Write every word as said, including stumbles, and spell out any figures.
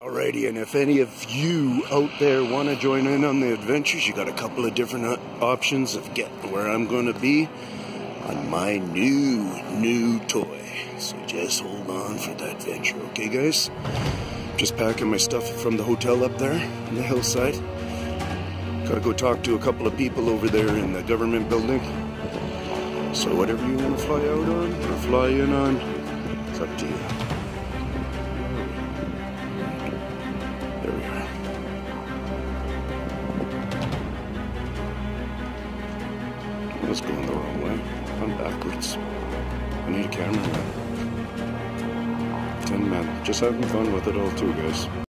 Alrighty, and if any of you out there want to join in on the adventures, you got a couple of different options of getting where I'm going to be on my new, new toy. So just hold on for that adventure, okay guys? Just packing my stuff from the hotel up there on the hillside. Gotta go talk to a couple of people over there in the government building. So whatever you want to fly out on or fly in on, it's up to you. There we are. I was going the wrong way. I'm backwards. I need a cameraman. Tinman. Just having fun with it all too, guys.